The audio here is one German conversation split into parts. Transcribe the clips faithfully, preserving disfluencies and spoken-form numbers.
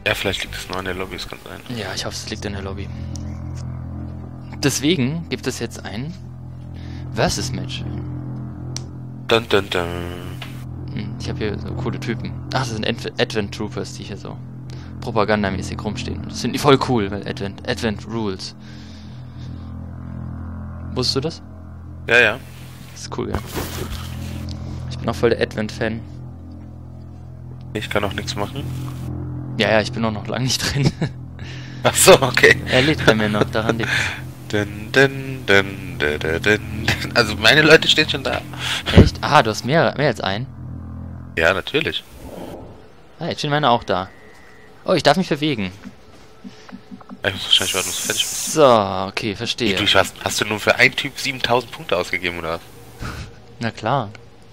Ja, vielleicht liegt es nur an der Lobby, es kann sein. Ja, ich hoffe, es liegt in der Lobby. Deswegen gibt es jetzt ein Versus-Match. Dun, dun, dun. Hm, ich habe hier so coole Typen. Ach, das sind Advent, Advent Troopers, die hier so propagandamäßig rumstehen. Das finden die voll cool, weil Advent, Advent Rules. Wusstest du das? Ja, ja. Das ist cool, ja. Ich bin auch voll der Advent-Fan. Ich kann auch nichts machen. Ja, ja, ich bin auch noch lange nicht drin. Ach so, okay. Er lebt bei mir noch, daran liegt. Dun, dun, dun, dun, dun, dun. Also meine Leute stehen schon da. Echt? Ah, du hast mehr, mehr als einen? Ja, natürlich. Ah, jetzt stehen meine auch da. Oh, ich darf mich bewegen. Ich muss wahrscheinlich warten, bis du fertig bist. So, okay, verstehe. Du, hast, hast du nun für einen Typ siebentausend Punkte ausgegeben, oder was? Na klar.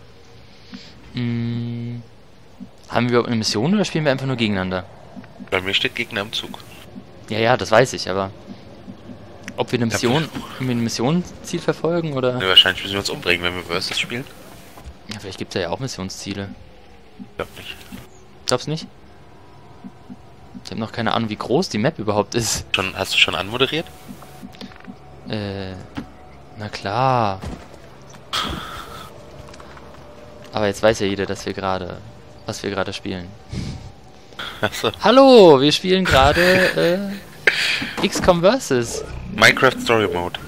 Hm, haben wir überhaupt eine Mission oder spielen wir einfach nur gegeneinander? Bei mir steht Gegner im Zug. Ja, ja, das weiß ich, aber... Ob wir eine Mission, ob wir ein Missionsziel verfolgen, oder... Ja, wahrscheinlich müssen wir uns umbringen, wenn wir Versus spielen. Ja, vielleicht gibt es ja auch Missionsziele. Ich glaub nicht. Glaubst du nicht? Ich habe noch keine Ahnung, wie groß die Map überhaupt ist. Schon, hast du schon anmoderiert? Äh, na klar. Aber jetzt weiß ja jeder, dass wir gerade, was wir gerade spielen. Achso. Hallo, wir spielen gerade äh, X COM Versus. Minecraft Story Mode.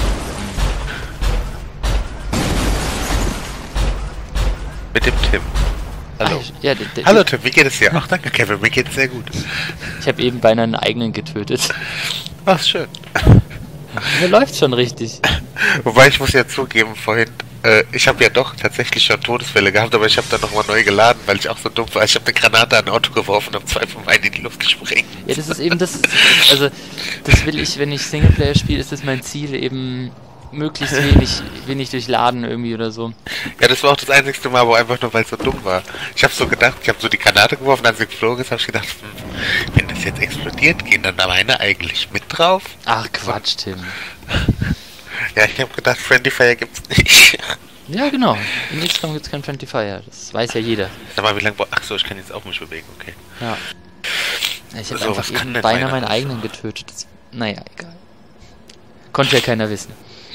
Mit dem Tim. Hallo. Ah, ja, der, der, Hallo Tim, wie geht es dir? Ach danke Kevin, mir geht es sehr gut. Ich habe eben beinahe einen eigenen getötet. Ach schön. Mir läuft schon richtig. Wobei ich muss ja zugeben, vorhin, äh, ich habe ja doch tatsächlich schon Todesfälle gehabt, aber ich habe dann nochmal neu geladen, weil ich auch so dumm war. Ich habe eine Granate an ein Auto geworfen und habe zwei von meinen in die Luft gesprengt. Ja, das ist eben das, also das will ich, wenn ich Singleplayer spiele, ist das mein Ziel, eben möglichst wenig, wenig durchladen irgendwie oder so. Ja, das war auch das einzigste Mal, wo einfach nur, weil es so dumm war. Ich habe so gedacht, ich habe so die Granate geworfen, als sie geflogen ist, habe ich gedacht, hm, wenn das jetzt explodiert, gehen dann da meine eigentlich mit drauf? Ach Quatsch, Tim. Ja, ich habe gedacht, Friendly Fire gibt's nicht. Ja, genau. In X COM gibt es kein Friendly Fire. Das weiß ja jeder. Sag mal, wie lange... Ach so, ich kann jetzt auch mich bewegen, okay. Ja. Ich habe So, einfach was kann eben denn beinahe meiner? meinen eigenen getötet. Das, naja, egal. Konnte ja keiner wissen.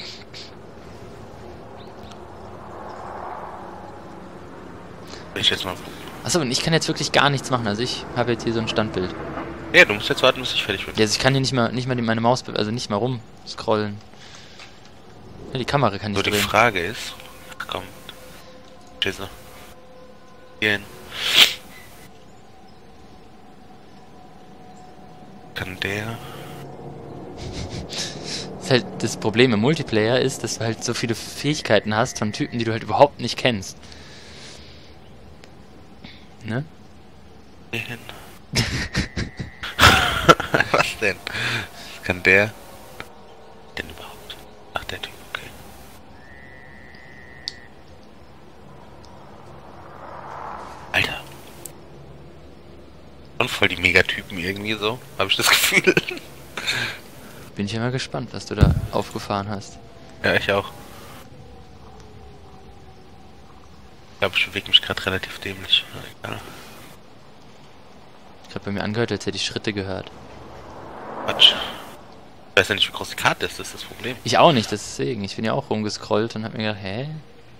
Will ich jetzt mal... Achso, und ich kann jetzt wirklich gar nichts machen. Also ich habe jetzt hier so ein Standbild. Ja, du musst jetzt warten, bis ich fertig bin. Ja, also ich kann hier nicht mal, nicht mal die- meine Maus, be- also nicht mal rumscrollen. Ja, die Kamera kann So, nicht die drehen. Frage ist... Ach, komm. Schisse. Hier hin. Kann der... Das, halt das Problem im Multiplayer ist, dass du halt so viele Fähigkeiten hast von Typen, die du halt überhaupt nicht kennst. Ne? Hier hin. Was denn? Was kann der denn überhaupt? Ach, der Typ, okay. Alter. Und voll die Megatypen irgendwie so, habe ich das Gefühl. Bin ich ja mal gespannt, was du da aufgefahren hast. Ja, ich auch. Ich glaube, ich bewege mich gerade relativ dämlich. Na, egal. Ich habe bei mir angehört, als hätte ich Schritte gehört. Quatsch. Ich weiß ja nicht, wie groß die Karte ist, das ist das Problem. Ich auch nicht, deswegen. Ich bin ja auch rumgescrollt und hab mir gedacht, hä?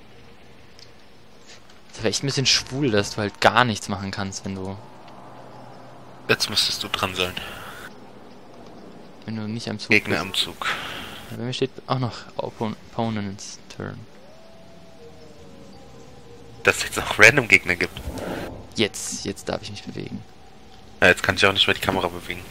Das wäre echt ein bisschen schwul, dass du halt gar nichts machen kannst, wenn du Jetzt müsstest du dran sein. wenn du nicht am Zug Gegner bist. am Zug. Ja, bei mir steht auch noch Oppon Opponent's Turn. Dass es jetzt noch random Gegner gibt. Jetzt, jetzt darf ich mich bewegen. Ja, jetzt kann ich auch nicht mehr die Kamera bewegen.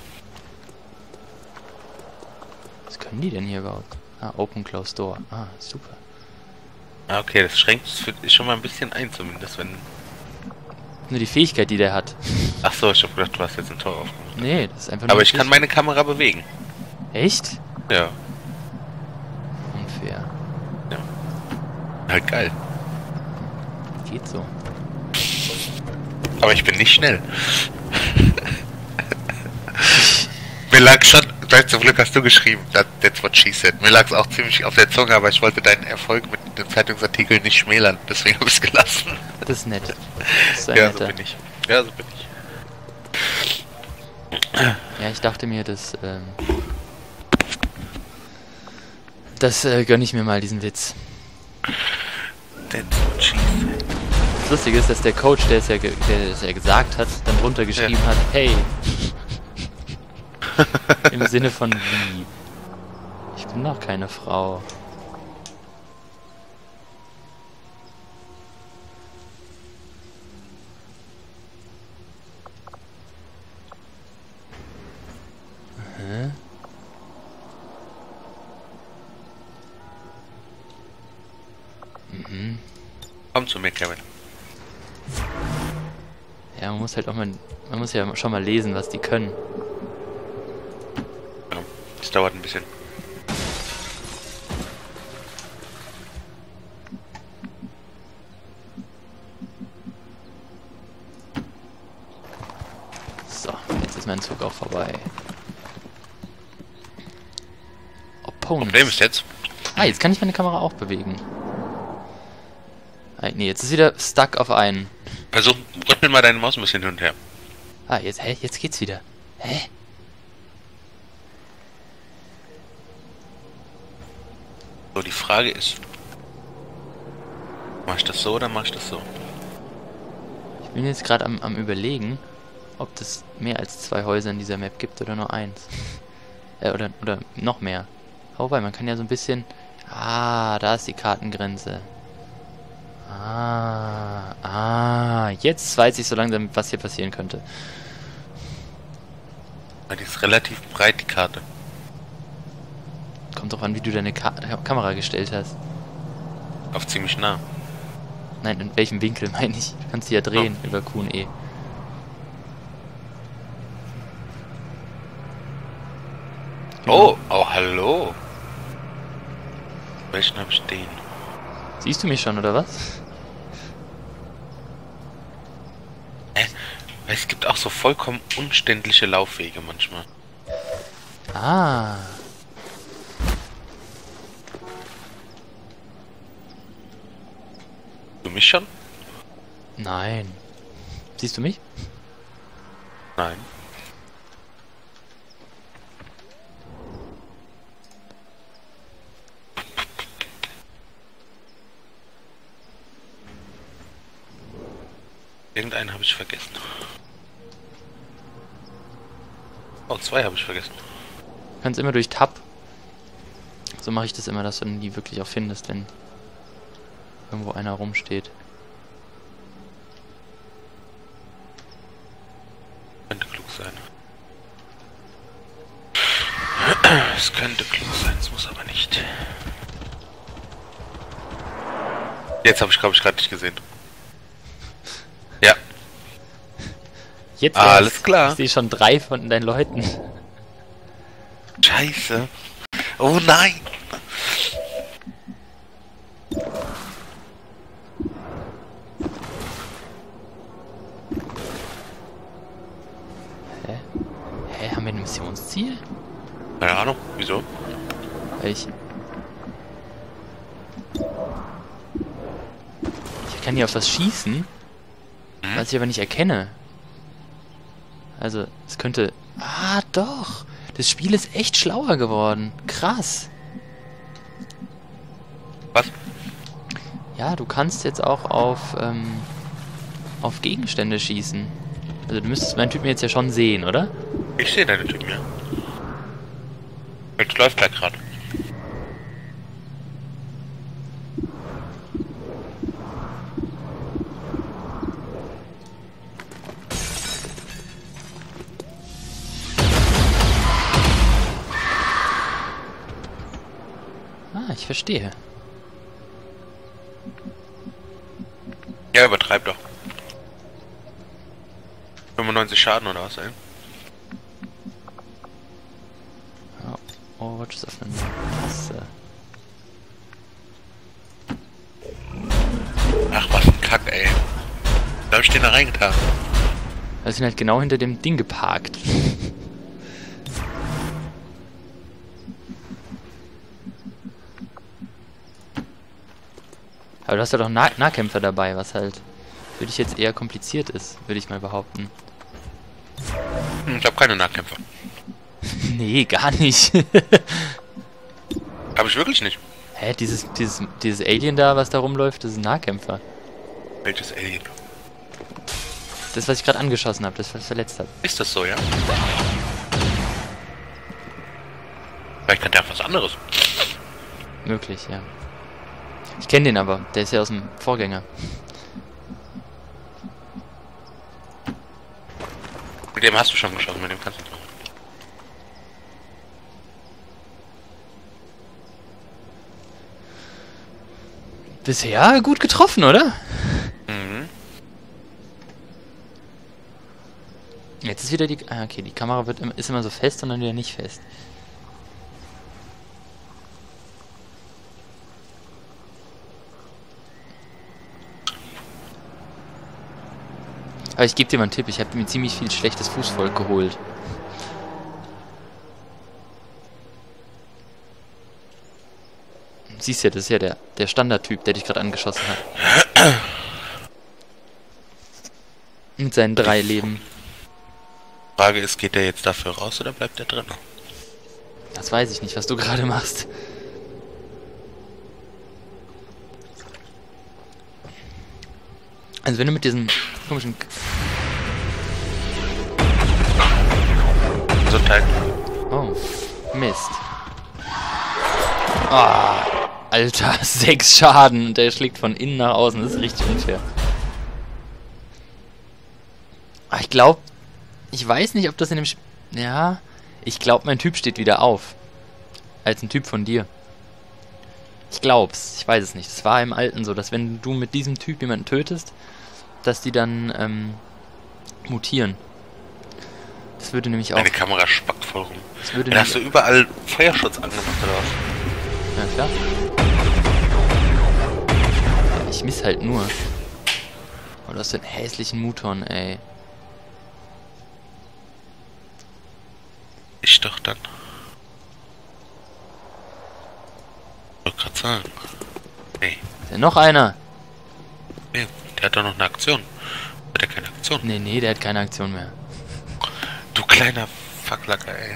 Was können die denn hier überhaupt? Ah, Open Close Door. Ah, super. Ah, okay, das schränkt es für dich schon mal ein bisschen ein, zumindest wenn... Nur die Fähigkeit, die der hat. Ach so, ich hab gedacht, du hast jetzt ein Tor aufgemacht. Nee, das ist einfach nur Aber eine ich kann Fähigkeit. meine Kamera bewegen. Echt? Ja, Unfair. halt geil. Geht so. Aber ich bin nicht schnell. Mir lag schon, zum Glück hast du geschrieben, that, that's what she said. Mir lag es auch ziemlich auf der Zunge, aber ich wollte deinen Erfolg mit dem Zeitungsartikel nicht schmälern, deswegen habe ich es gelassen. Das ist nett. Das ist ein Ja, so netter. bin ich. Ja, so bin ich. Ja, ich dachte mir, das, ähm... Das äh, gönne ich mir mal, diesen Witz. That's what she said. Das Lustige ist, dass der Coach, der es ja, ge der es ja gesagt hat, dann drunter geschrieben Ja. hat, hey. Im Sinne von wie? Ich bin doch keine Frau. Hä? Mhm. Komm zu mir, Kevin. Ja, man muss halt auch mal, man muss ja schon mal lesen, was die können. Ja, das dauert ein bisschen. So, jetzt ist mein Zug auch vorbei. Opponents. Problem ist jetzt, Ah, jetzt kann ich meine Kamera auch bewegen. Ah, nee, jetzt ist wieder stuck auf einen. versuch, rüttel mal deine Maus ein bisschen hin und her. Ah, jetzt, hä? Jetzt geht's wieder. Hä? So, die Frage ist, mach ich das so oder mach ich das so? Ich bin jetzt gerade am, am überlegen, ob es mehr als zwei Häuser in dieser Map gibt oder nur eins. äh, oder, oder noch mehr. Wobei, man kann ja so ein bisschen... Ah, da ist die Kartengrenze. Ah, ah, jetzt weiß ich so langsam, was hier passieren könnte. Weil die ist relativ breit, die Karte. Kommt drauf an, wie du deine Ka Kamera gestellt hast. Auf ziemlich nah. Nein, in welchem Winkel meine ich? Du kannst die ja drehen Oh. über Q und E. Oh, oh, hallo. Welchen habe ich den? Siehst du mich schon, oder was? Äh, es gibt auch so vollkommen umständliche Laufwege manchmal. Ah. Du mich schon? Nein. Siehst du mich? Nein. Irgendeinen habe ich vergessen. Oh, zwei habe ich vergessen. Du kannst immer durch Tab. So mache ich das immer, dass du die wirklich auch findest, wenn irgendwo einer rumsteht. Könnte klug sein. Es könnte klug sein, es muss aber nicht. Jetzt habe ich, glaube ich, gerade nicht gesehen. Ja. Jetzt Ah, alles erst. klar. Ich sehe schon drei von deinen Leuten. Scheiße. Oh nein. Hä? Hä, haben wir ein Missionsziel? Keine Ahnung, wieso? Weil ich... Ich kann hier auf was schießen, Hm? was ich aber nicht erkenne. Also, es könnte... Ah, doch! Das Spiel ist echt schlauer geworden. Krass. Was? Ja, du kannst jetzt auch auf, ähm, auf Gegenstände schießen. Also du müsstest meinen Typen jetzt ja schon sehen, oder? Ich sehe deine Typen, ja. Jetzt läuft er gerade. Ah, ich verstehe. Ja, übertreib doch. fünfundneunzig Schaden oder was, ey? Ja, Overwatch ist auf einer Tasse. Ach, was ein Kack, ey. Da hab ich den da reingetan. Wir sind halt genau hinter dem Ding geparkt. Aber du hast ja doch nah Nahkämpfer dabei, was halt für dich jetzt eher kompliziert ist, würde ich mal behaupten. Ich habe keine Nahkämpfer. Nee, gar nicht. Habe ich wirklich nicht. Hä, dieses, dieses, dieses Alien da, was da rumläuft, das ist ein Nahkämpfer. Welches Alien? Das, was ich gerade angeschossen habe, das, was verletzt hat. Ist das so, ja? Vielleicht kann der auch was anderes. Möglich, ja. Ich kenne den aber, der ist ja aus dem Vorgänger. Mit dem hast du schon geschossen, mit dem kannst du nicht machen. Bisher gut getroffen, oder? Mhm. Jetzt ist wieder die... Ah, okay, die Kamera wird immer, ist immer so fest und dann wieder nicht fest. Aber ich gebe dir mal einen Tipp, ich habe mir ziemlich viel schlechtes Fußvolk geholt. Siehst ja, das ist ja der, der Standardtyp, der dich gerade angeschossen hat. Mit seinen drei Leben. Frage ist, geht der jetzt dafür raus oder bleibt der drin? Das weiß ich nicht, was du gerade machst. Also wenn du mit diesem komischen... Gesundheit. Oh, Mist. Ah, Alter, sechs Schaden und der schlägt von innen nach außen. Das ist richtig unfair. Ah, ich glaube... Ich weiß nicht, ob das in dem... Sp ja, ich glaube, mein Typ steht wieder auf. Als ein Typ von dir. Ich glaub's. Ich weiß es nicht. Es war im Alten so, dass wenn du mit diesem Typ jemanden tötest, dass die dann ähm, mutieren. Das würde nämlich auch... Meine Kamera spackt voll rum. Das würde Dann hast du überall Feuerschutz angemacht, oder was? Ja, klar. Ja, ich miss halt nur. Oh, du hast den hässlichen Muton, ey. Ich doch dann. Ich wollte gerade sagen. Nee. Ist ja noch einer? Nee, der hat doch noch eine Aktion. Hat er keine Aktion? Nee, nee, der hat keine Aktion mehr. Du kleiner Facklacker, ey.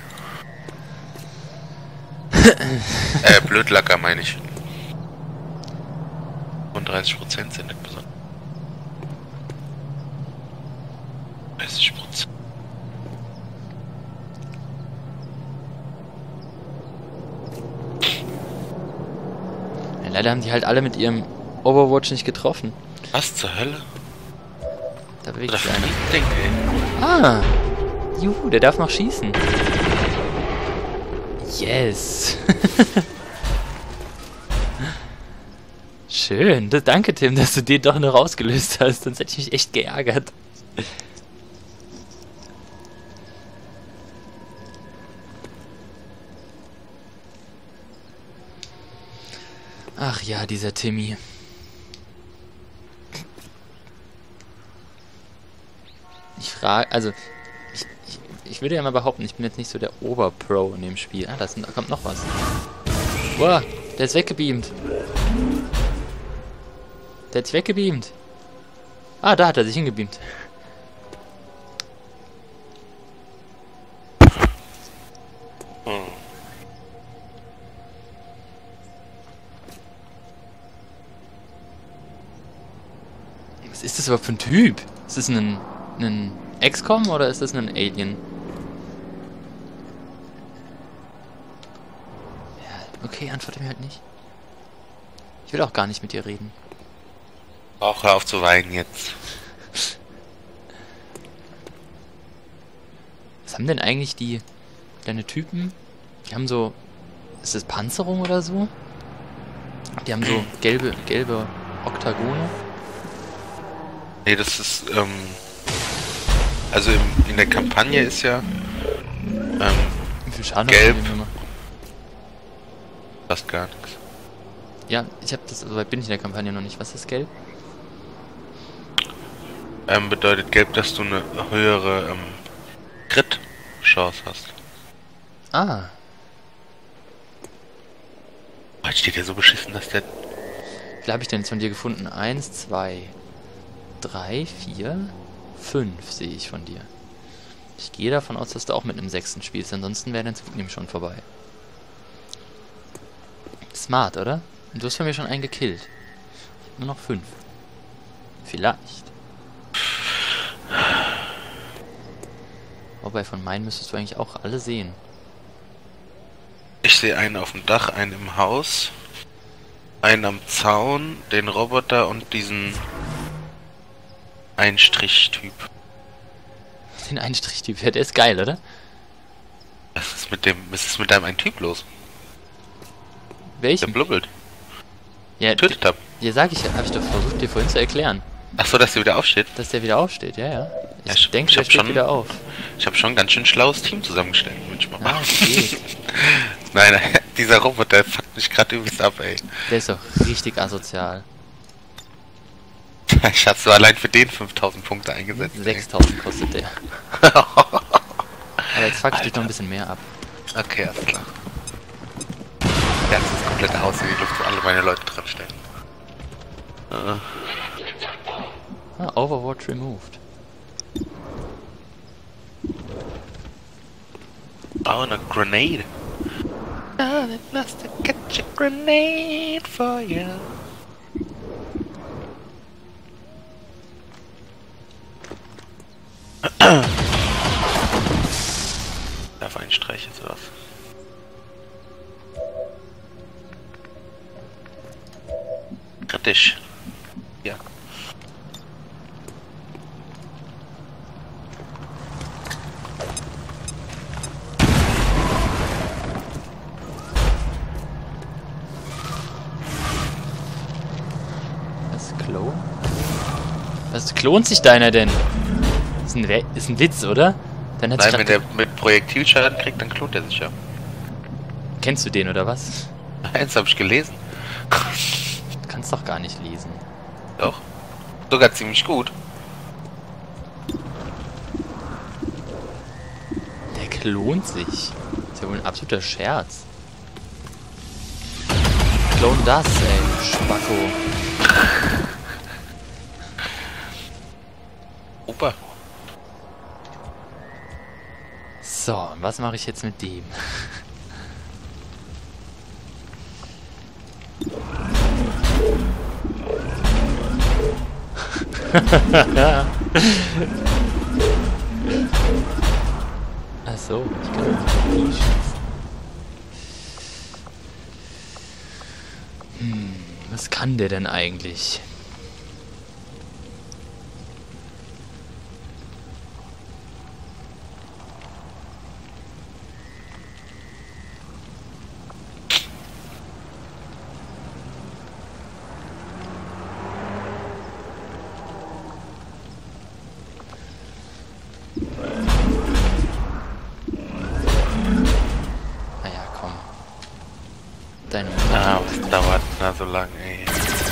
äh, Blödlacker meine ich. fünfunddreißig Prozent sind nicht besonders. dreißig Prozent. Ja, leider haben die halt alle mit ihrem Overwatch nicht getroffen. Was zur Hölle? Da bewegt Das sich einer. Ding, ey. Ah! Juhu, der darf noch schießen. Yes! Schön. Das, danke, Tim, dass du den doch noch rausgelöst hast. Sonst hätte ich mich echt geärgert. Ach ja, dieser Timmy. Ich frage, also, ich, ich, ich würde ja mal behaupten, ich bin jetzt nicht so der Oberpro in dem Spiel. Ah, da kommt noch was. Wow, der ist weggebeamt. Der ist weggebeamt. Ah, da hat er sich hingebeamt. Hm. Was ist das überhaupt für ein Typ? Ist das ein, ein X COM oder ist das ein Alien? Ja, okay, antworte mir halt nicht. Ich will auch gar nicht mit dir reden. Auch hör auf zu weinen jetzt. Was haben denn eigentlich die kleine Typen? Die haben so... Ist das Panzerung oder so? Die haben so gelbe, gelbe Oktagone. Nee, das ist, ähm... Also im, in der Kampagne ist ja... Ähm... Wie viel Schaden gelb. haben die gemacht? Fast gar nichts. Ja, ich habe das... So weit bin ich in der Kampagne noch nicht. Was ist gelb? Ähm, bedeutet gelb, dass du eine höhere, ähm... Crit-Chance hast. Ah. Jetzt steht ja so beschissen, dass der... Wie viel habe ich denn jetzt von dir gefunden? Eins, zwei, drei, vier, fünf sehe ich von dir. Ich gehe davon aus, dass du auch mit einem sechsten spielst, ansonsten wäre dein Zug nämlich schon vorbei. Smart, oder? Und du hast von mir schon einen gekillt. Nur noch fünf. Vielleicht. Wobei, von meinen müsstest du eigentlich auch alle sehen. Ich sehe einen auf dem Dach, einen im Haus, einen am Zaun, den Roboter und diesen Einstrich-Typ. Den Einstrich-Typ, ja, der ist geil, oder? Was ist mit dem, was ist mit deinem einen Typ los? Der Welchen? blubbelt. Ja, Tötet hab. ja, sag ich, habe ich doch versucht, dir vorhin zu erklären. Ach so, dass der wieder aufsteht? Dass der wieder aufsteht, ja, ja. Ich, Ja, ich- denke, ich der hab steht schon- wieder auf. Ich habe schon ein ganz schön schlaues Team zusammengestellt, manchmal. Ah, okay. Nein, dieser Roboter fuckt mich gerade übelst ab, ey. Der ist doch richtig asozial. Ich hab so allein für den fünftausend Punkte eingesetzt. ey. sechstausend kostet der. Aber jetzt fuck ich dich Alter. noch ein bisschen mehr ab. Okay, alles klar. Jetzt das komplette Haus in die Luft, wo alle meine Leute drin stehen. Äh, Ah, Overwatch removed. Oh, eine Grenade. Ah, it must catch a grenade for you. Darf ein Streich jetzt oder was? Kritisch. Ja. Was, Klon? Was klont sich deiner denn? Ist ein, We ist ein Witz, oder? Dann hat Nein, sich wenn grad- der mit Projektilschaden kriegt, dann klont er sich ja. Kennst du den, oder was? Eins habe ich gelesen. Du kannst doch gar nicht lesen. Doch. Sogar ziemlich gut. Der klont sich. Ist ja wohl ein absoluter Scherz. Klon das, ey, Spacko. Super. So, und was mache ich jetzt mit dem? Ach so, ich kann nicht die schießen. Hm, was kann der denn eigentlich? Naja, komm. Deine Mutter. Ah, was dauert da so lang, ey.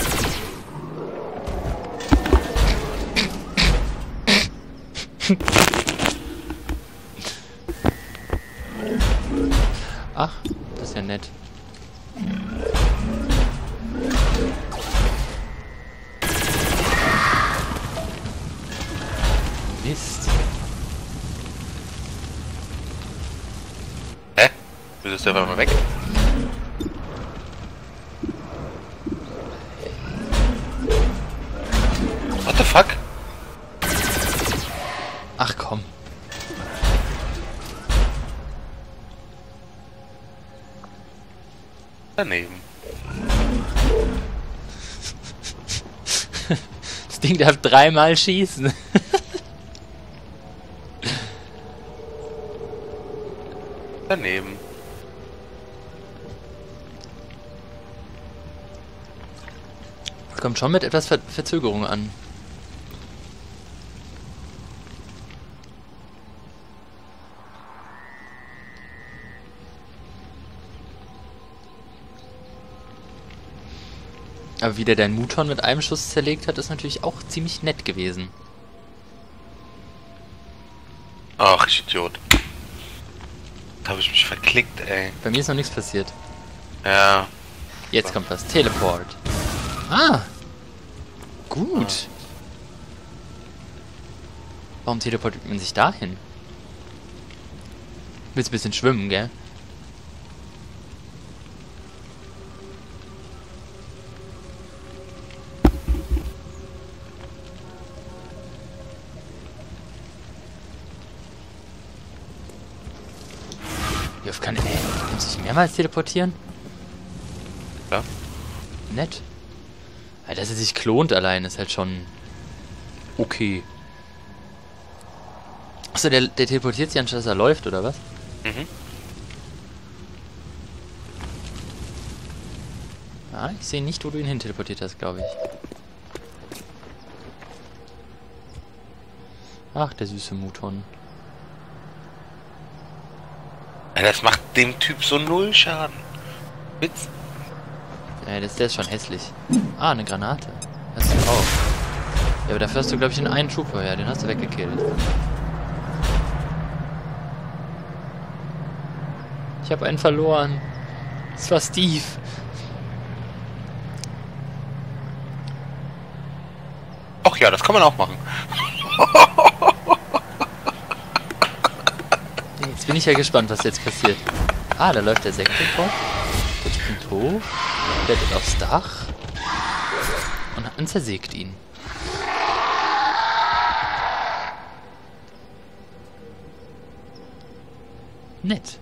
Ach, das ist ja nett. Mist. Hä? Wieso ist der auf einmal weg? What the fuck? Ach komm. Daneben. Das Ding darf dreimal schießen. Daneben. Das kommt schon mit etwas Ver Verzögerung an. Aber wie der deinen Muton mit einem Schuss zerlegt hat, ist natürlich auch ziemlich nett gewesen. Ach, ich Idiot. Da habe ich mich verklickt, ey. Bei mir ist noch nichts passiert. Ja. Jetzt kommt was. Teleport. Ah! Gut. Warum teleportiert man sich dahin? Willst ein bisschen schwimmen, gell? Wie oft kann er kann sich mehrmals teleportieren? Ja. Nett. Ja, dass er sich klont allein ist halt schon okay. Achso, der, der teleportiert sich anstatt dass er läuft, oder was? Mhm. Ah, ich sehe nicht, wo du ihn hin teleportiert hast, glaube ich. Ach, der süße Muton. Ja, das macht dem Typ so null Schaden. Witz. Ja, das, der ist schon hässlich. Ah, eine Granate. Hast du auch. Ja, aber dafür hast du, glaube ich, den einen Trooper, ja, den hast du weggekillt. Ich habe einen verloren. Das war Steve. Ach ja, das kann man auch machen. Jetzt bin ich ja gespannt, was jetzt passiert. Ah, da läuft der Sektor. Der springt hoch, klettert aufs Dach und, und zersägt ihn. Nett.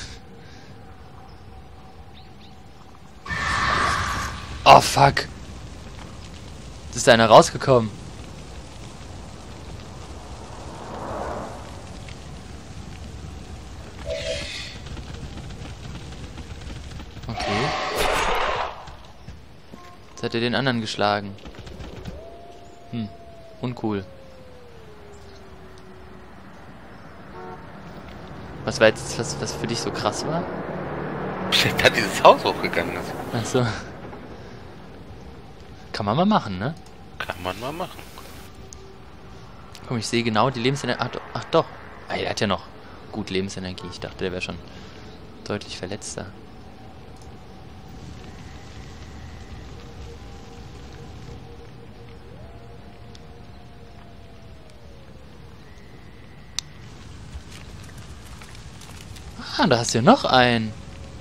Oh, fuck. Es ist einer rausgekommen. Okay. Jetzt hat er den anderen geschlagen. Hm, uncool. Was war jetzt, was, was für dich so krass war? Da dieses Haus hochgegangen ist. Ach so. Kann man mal machen, ne? Kann man mal machen. Komm, ich sehe genau die Lebensenergie. Ach, do- ach doch. Ah, er hat ja noch gut Lebensenergie. Ich dachte, der wäre schon deutlich verletzter. Ah, da hast du ja noch einen.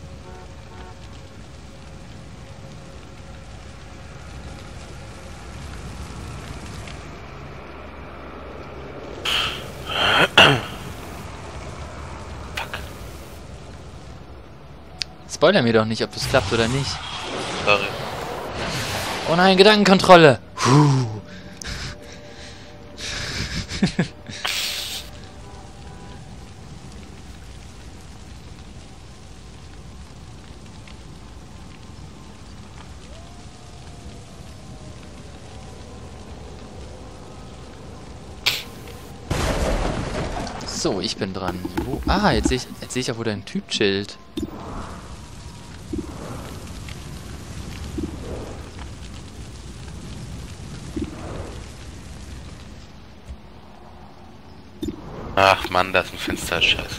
Spoiler mir doch nicht, ob es klappt oder nicht. Sorry. Oh nein, Gedankenkontrolle. Puh. So, ich bin dran. Wo? Ah, jetzt sehe ich, jetzt sehe ich auch, wo dein Typ chillt. Ach Mann, das ist ein Fenster, scheiße.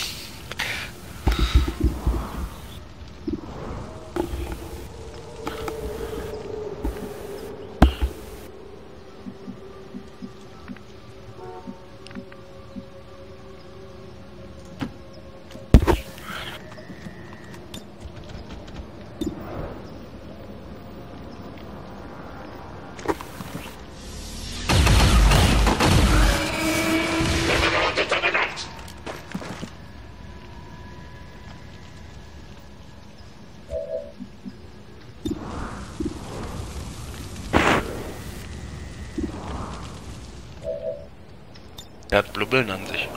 Er hat Blubbeln an sich.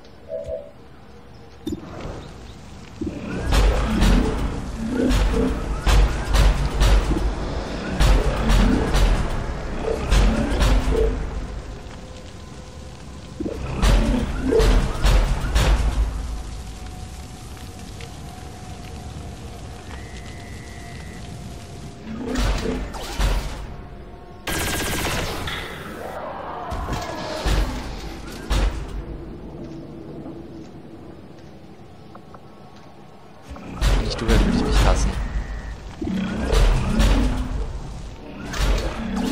Wenn ich du wäre, würde ich mich hassen.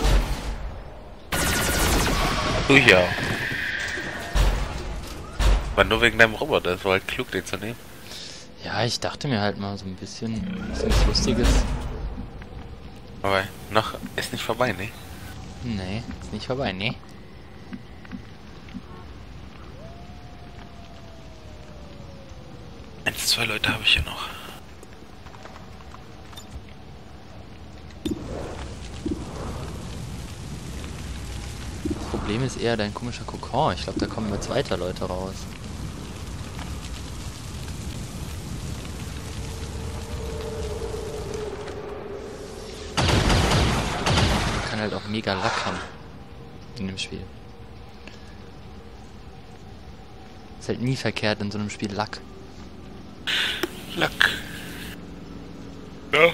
Du ja. War nur wegen deinem Roboter, das war halt klug, den zu nehmen. Ja, ich dachte mir halt mal so ein bisschen, ein bisschen was Lustiges. Aber noch ist nicht vorbei, ne? Nee, ist nicht vorbei, nee. Eins, zwei Leute habe ich hier noch. Das Problem ist eher dein komischer Kokon. Ich glaube, da kommen jetzt weiter Leute raus. Man kann halt auch mega Lack haben in dem Spiel. Ist halt nie verkehrt in so einem Spiel Lack. Lack. Ja.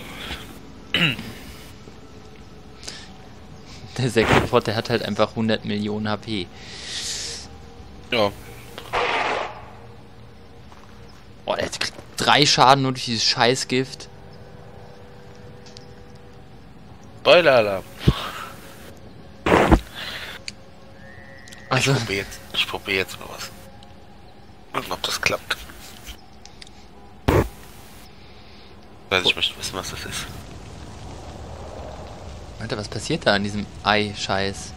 Der Sekropod, der hat halt einfach hundert Millionen H P. Ja. Oh, der kriegt drei Schaden nur durch dieses Scheißgift. Spoiler-Alarm. Also, Ich probiere jetzt, ich probier jetzt mal was. Gucken, ob das klappt. Weiß ich möchte wissen, was das ist. Alter, was passiert da an diesem Ei-Scheiß?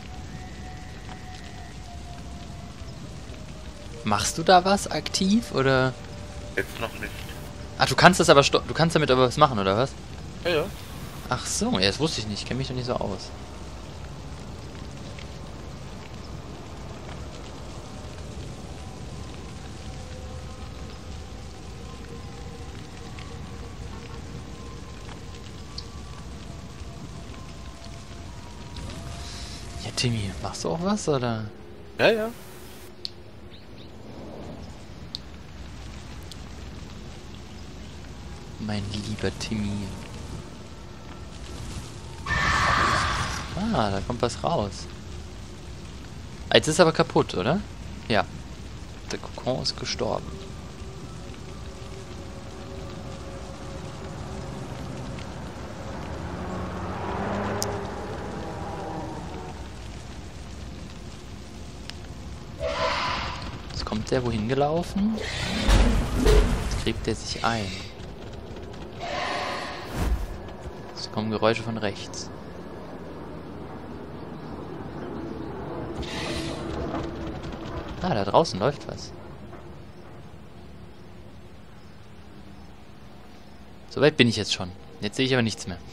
Machst du da was aktiv, oder? Jetzt noch nicht. Ach, du kannst das aber sto- du kannst damit aber was machen, oder was? Ja, ja. Ach so, ja, das wusste ich nicht. Ich kenne mich doch nicht so aus. Ja, Timmy, machst du auch was, oder? Ja, ja. Mein lieber Timmy. Ah, da kommt was raus. Jetzt ist aber kaputt, oder? Ja. Der Kokon ist gestorben. Jetzt kommt der wohin gelaufen? Jetzt kriegt er sich ein. Es kommen Geräusche von rechts. Ah, da draußen läuft was. Soweit bin ich jetzt schon. Jetzt sehe ich aber nichts mehr.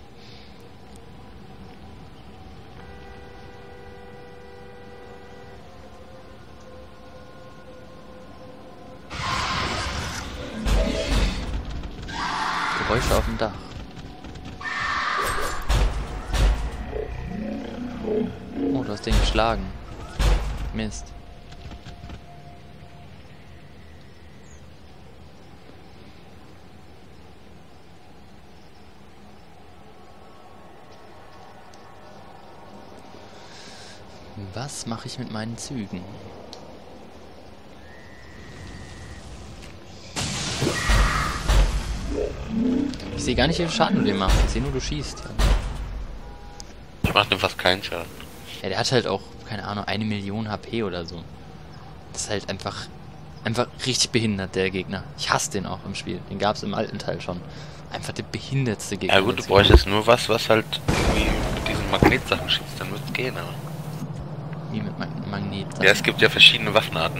Geräusche auf dem Dach. Oh, du hast den geschlagen. Mist. Was mache ich mit meinen Zügen? Ich sehe gar nicht, wie viel Schaden du dem machst. Ich sehe nur, du schießt. Ja. Ich mach dem fast keinen Schaden. Ja, der hat halt auch, keine Ahnung, eine Million H P oder so. Das ist halt einfach, einfach richtig behindert, der Gegner. Ich hasse den auch im Spiel. Den gab es im alten Teil schon. Einfach der behindertste Gegner. Ja gut, du bräuchtest nur was, was halt irgendwie mit diesen Magnetsachen schießt, dann wird es gehen, aber... Wie mit Mag Magnet. Ja, es gibt ja verschiedene Waffenarten.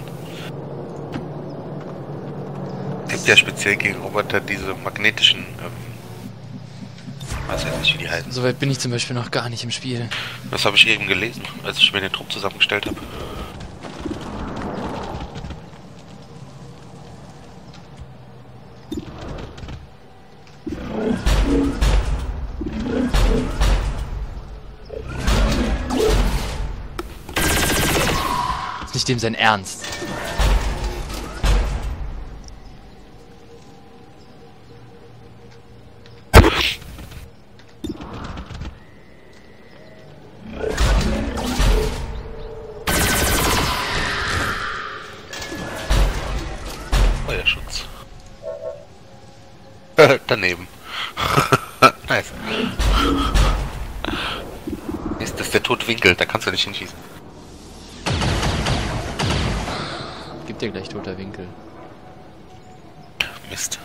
Es gibt ja speziell gegen Roboter diese magnetischen, ähm, weiß jetzt nicht, wie die heißen. Soweit bin ich zum Beispiel noch gar nicht im Spiel. Das habe ich eben gelesen, als ich mir den Trupp zusammengestellt habe. Ist nicht dem sein Ernst. Feuerschutz. Daneben. Nice. Ist das der tote Winkel? Da kannst du nicht hinschießen. Gibt dir gleich toter Winkel. Mist.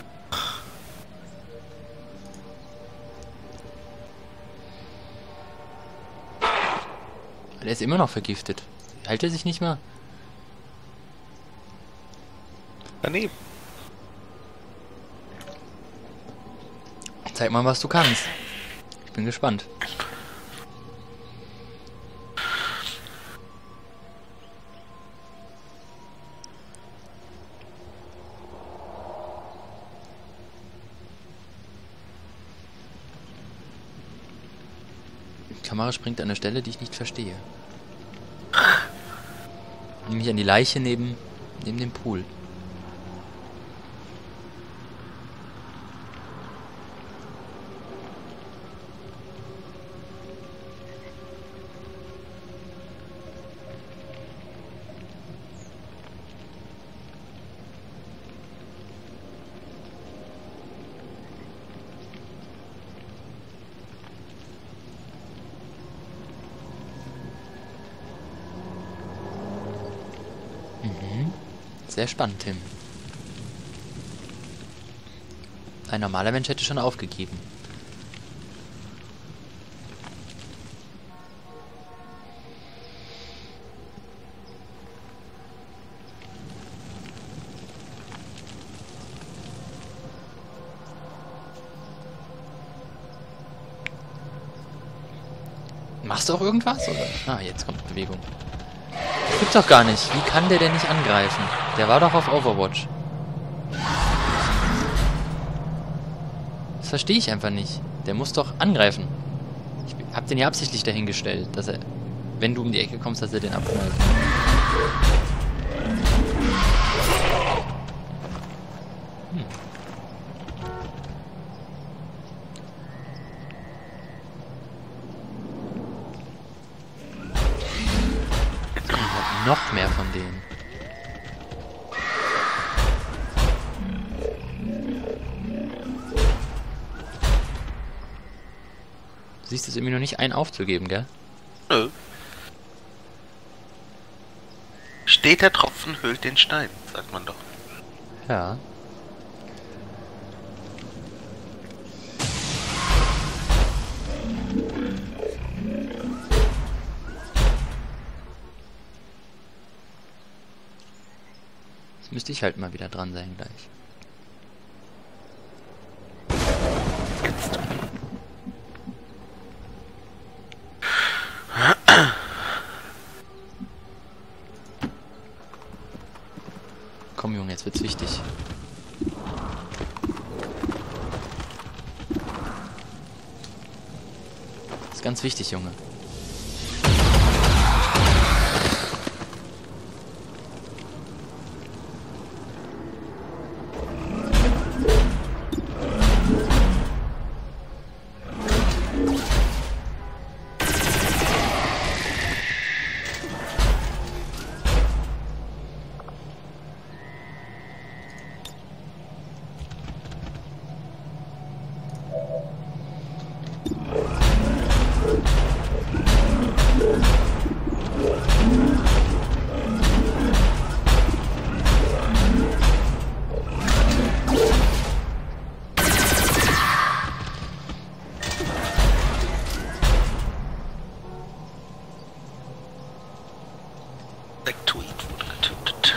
Der ist immer noch vergiftet. Hält er sich nicht mal? Daneben. Zeig mal, was du kannst. Ich bin gespannt. Die Kamera springt an einer Stelle, die ich nicht verstehe. Nämlich an die Leiche neben, neben dem Pool. Sehr spannend, Tim. Ein normaler Mensch hätte schon aufgegeben. Machst du auch irgendwas, oder? Ah, jetzt kommt Bewegung. Gibt's doch gar nicht. Wie kann der denn nicht angreifen? Der war doch auf Overwatch. Das verstehe ich einfach nicht. Der muss doch angreifen. Ich hab den ja absichtlich dahingestellt, dass er, wenn du um die Ecke kommst, dass er den abknallt. Hm. Noch mehr von denen. Du siehst es irgendwie noch nicht ein aufzugeben, gell? Nö. Steter Tropfen höhlt den Stein, sagt man doch. Ja. Müsste ich halt mal wieder dran sein gleich. Jetzt. Komm Junge, jetzt wird's wichtig. Das ist ganz wichtig, Junge. Tweet wurde getötet.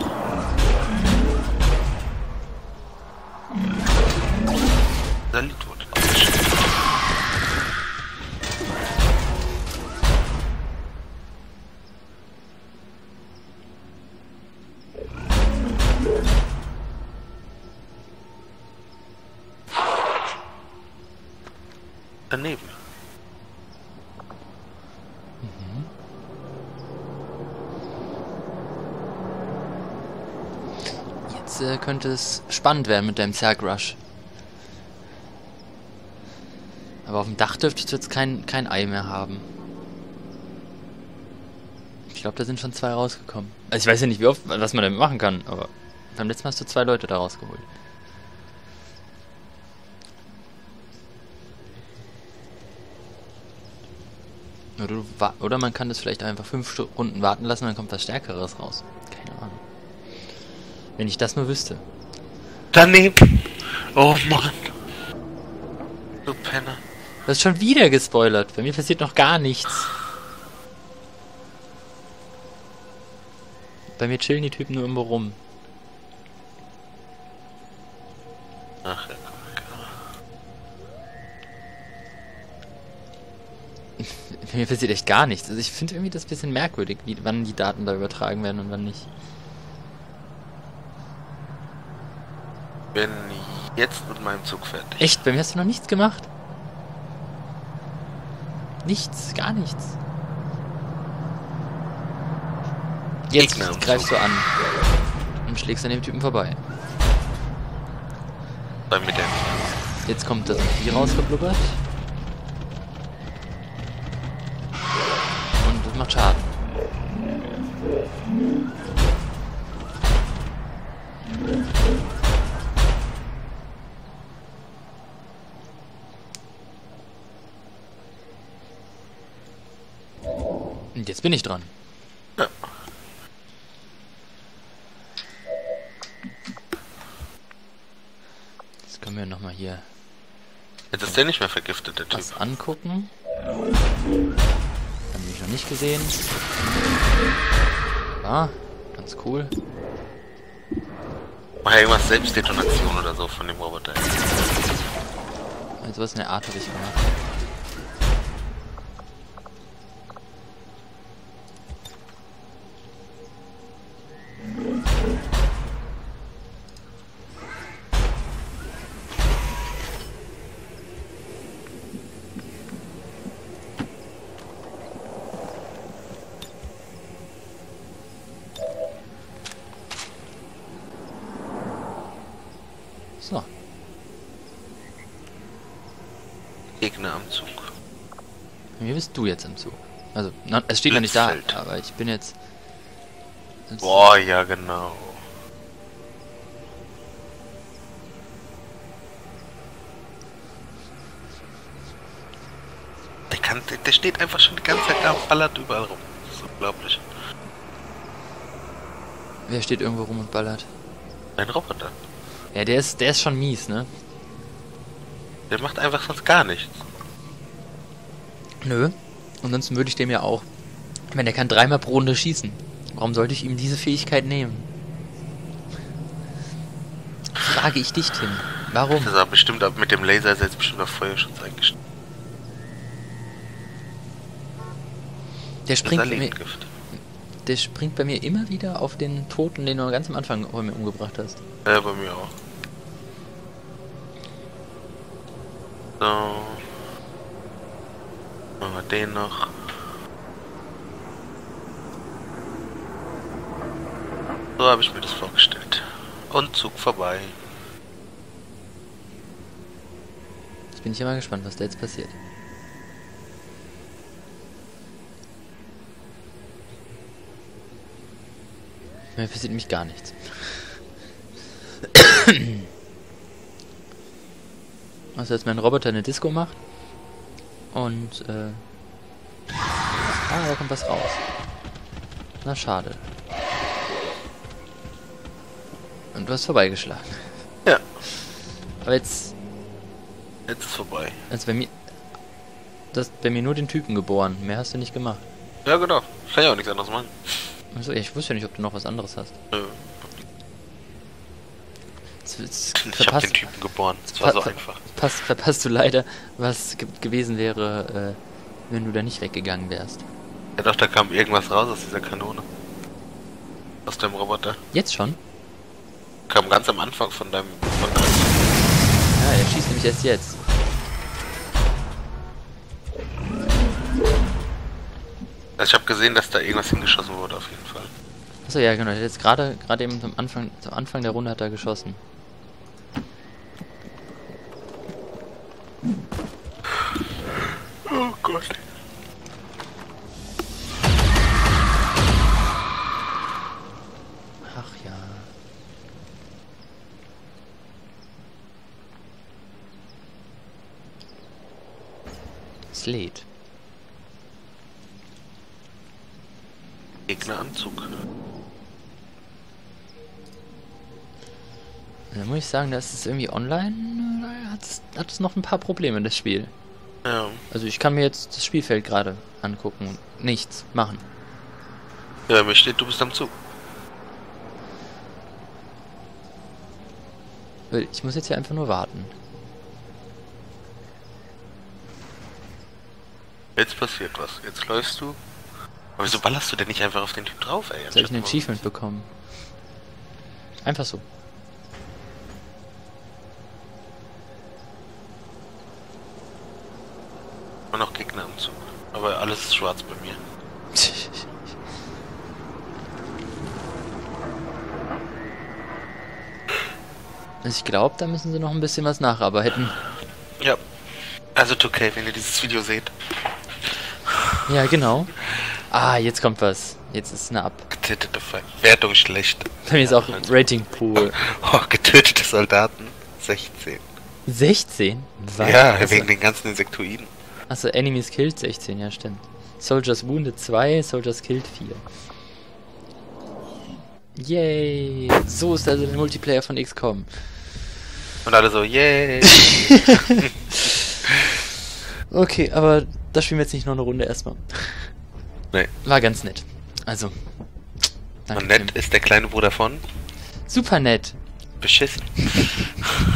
Salit wurde abgeschickt. Daneben. Jetzt äh, könnte es spannend werden mit deinem Zerg-Rush. Aber auf dem Dach dürftest du jetzt kein, kein Ei mehr haben. Ich glaube, da sind schon zwei rausgekommen. Also ich weiß ja nicht, wie oft, was man damit machen kann, aber beim letzten Mal hast du zwei Leute da rausgeholt. Oder, du, oder man kann das vielleicht einfach fünf Stu- Runden warten lassen, dann kommt was Stärkeres raus. Keine Ahnung. Wenn ich das nur wüsste. Daneben! Oh Mann! Du Penner. Du hast schon wieder gespoilert. Bei mir passiert noch gar nichts. Bei mir chillen die Typen nur immer rum. Ach ja, komm, komm. Bei mir passiert echt gar nichts. Also ich finde irgendwie das ein bisschen merkwürdig, wie, wann die Daten da übertragen werden und wann nicht. Bin jetzt mit meinem Zug fertig. Echt? Bei mir hast du noch nichts gemacht? Nichts, gar nichts. Jetzt Gegner im greifst Zug. du an und schlägst an dem Typen vorbei. Bei mir der. Jetzt kommt das Vieh rausgeblubbert. Und das macht Schaden. Und jetzt bin ich dran. Ja. Jetzt können wir nochmal hier Jetzt ist der nicht mehr vergiftet, der Typ. was angucken. Haben mich noch nicht gesehen. Ah, ganz cool. Mach ja irgendwas Selbstdetonation oder so von dem Roboter. Also was in der Art habe ich gemacht. So. Gegner am Zug. Wie bist du jetzt im Zug? Also, na, es steht noch nicht da, Blitzfeld. aber ich bin jetzt... jetzt Boah, ja genau. Der kann, der, der steht einfach schon die ganze Zeit da und ballert überall rum. Das ist unglaublich. Wer steht irgendwo rum und ballert? Ein Roboter. Ja, der ist, der ist schon mies, ne? Der macht einfach sonst gar nichts. Nö. Ansonsten würde ich dem ja auch... Wenn der kann dreimal pro Runde schießen. Warum sollte ich ihm diese Fähigkeit nehmen? Frage ich dich, Tim. Warum? Das ist aber bestimmt ab mit dem Laser ist jetzt bestimmt auf Feuerschutz eingestellt. Der Das ist springt, bei mir, Lebendgift. der springt bei mir immer wieder auf den Toten, den du ganz am Anfang bei mir umgebracht hast. Ja, bei mir auch. So. Machen wir den noch. So habe ich mir das vorgestellt. Und Zug vorbei. Jetzt bin ich ja mal gespannt, was da jetzt passiert. Mir passiert nämlich gar nichts. Also als mein Roboter eine Disco macht und äh ah, da kommt was raus. Na schade. Und du hast vorbeigeschlagen. Ja, Aber jetzt, jetzt ist vorbei. also bei mir, du hast bei mir nur den Typen geboren. Mehr hast du nicht gemacht. Ja, genau. Kann ja auch nichts anderes machen. Also ich wusste ja nicht, ob du noch was anderes hast. Nö. Jetzt, jetzt Ich hab verpasst, den Typen geboren. Das war so ver- einfach. verpasst, verpasst du leider, was ge gewesen wäre, äh, wenn du da nicht weggegangen wärst. Ja doch, da kam irgendwas raus aus dieser Kanone. Aus dem Roboter. Jetzt schon? Kam ganz am Anfang von deinem... Von deinem Ja, er schießt nämlich erst jetzt. also ich habe gesehen, dass da irgendwas hingeschossen wurde, auf jeden Fall. Achso, ja genau, er hat jetzt gerade gerade eben zum Anfang, zum Anfang der Runde hat er geschossen. Oh Gott. Ach ja. Slate. Gegner am Zug. Da muss ich sagen, das ist irgendwie online, äh, hat es, hat es noch ein paar Probleme, das Spiel. Ja. Also ich kann mir jetzt das Spielfeld gerade angucken und nichts machen. Ja, mir steht, du bist am Zug. Weil ich muss jetzt hier einfach nur warten. Jetzt passiert was. Jetzt läufst du. Aber wieso ballerst du denn nicht einfach auf den Typ drauf, ey? Soll ich ein Achievement bekommen? Einfach so. Und noch Gegner am Zug. Aber alles ist schwarz bei mir. Also ich glaube, da müssen sie noch ein bisschen was nacharbeiten. Ja. Also zwei K, wenn ihr dieses Video seht. Ja, genau. Ah, jetzt kommt was. Jetzt ist eine Ab. Getötete Fe Wertung schlecht. Bei mir ist auch Rating Pool. Oh, getötete Soldaten sechzehn. sechzehn? Was? Ja, Also, wegen den ganzen Insektoiden. achso, Enemies killed sechzehn, ja stimmt. Soldiers wounded zwei, Soldiers killed vier. Yay! So ist also der Multiplayer von X COM. Und alle so, yay! Okay, aber das spielen wir jetzt nicht noch eine Runde erstmal. Nee. War ganz nett. Also. Danke. Und nett ist der kleine Bruder von Super nett. beschissen.